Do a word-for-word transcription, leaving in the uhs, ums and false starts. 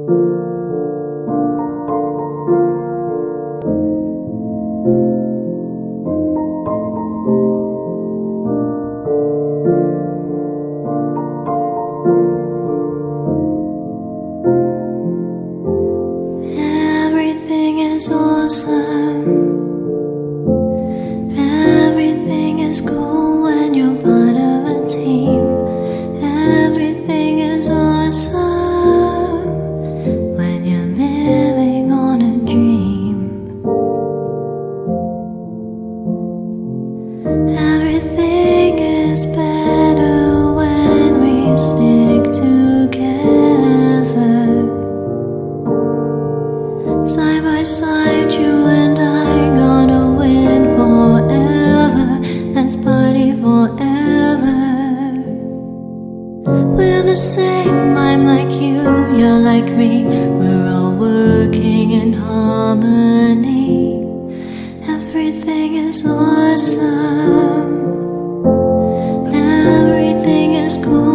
Everything is awesome. Everything is cool when you're part of a team. Everything is awesome when you're living on a dream. Everything is better when we stick together. Side by side, you and I gonna win forever. Let's party forever. We're the same, I'm like you, you're like me. We're all working in harmony. Everything is awesome. Everything is cool.